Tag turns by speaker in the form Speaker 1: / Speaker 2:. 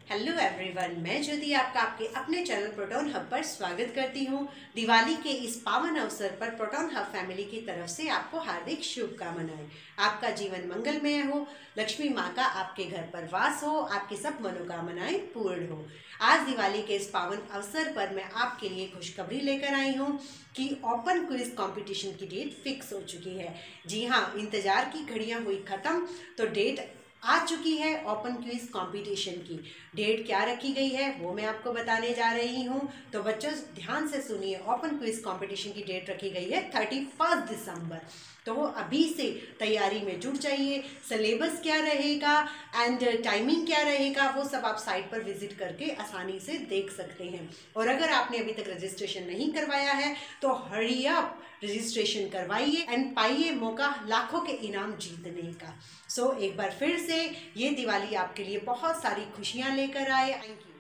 Speaker 1: Hello everyone, मैं ज्योति आपका आपके अपने चैनल प्रोटॉन हब पर स्वागत करती हूँ। दिवाली के इस पावन अवसर पर प्रोटॉन हब फैमिली की तरफ से आपको हार्दिक शुभकामनाएं। आपका जीवन मंगलमय हो, लक्ष्मी माँ का आपके घर पर वास हो, आपकी सब मनोकामनाएं पूर्ण हो। आज दिवाली के इस पावन अवसर पर मैं आपके लिए खुशखबरी लेकर आई हूँ कि ओपन क्विज कंपटीशन की डेट फिक्स हो चुकी है। जी हाँ, इंतजार की घड़ियाँ हुई खत्म, तो डेट आ चुकी है। ओपन क्विज कंपटीशन की डेट क्या रखी गई है वो मैं आपको बताने जा रही हूँ। तो बच्चों ध्यान से सुनिए, ओपन क्विज कंपटीशन की डेट रखी गई है 31 दिसंबर। तो अभी से तैयारी में जुट जाइए। सिलेबस क्या रहेगा एंड टाइमिंग क्या रहेगा वो सब आप साइट पर विजिट करके आसानी से देख सकते हैं। और अगर आपने अभी तक रजिस्ट्रेशन नहीं करवाया है तो हरी अप, रजिस्ट्रेशन करवाइए एंड पाइए मौका लाखों के इनाम जीतने का। सो एक बार फिर से ये दिवाली आपके लिए बहुत सारी खुशियां लेकर आए। Thank you.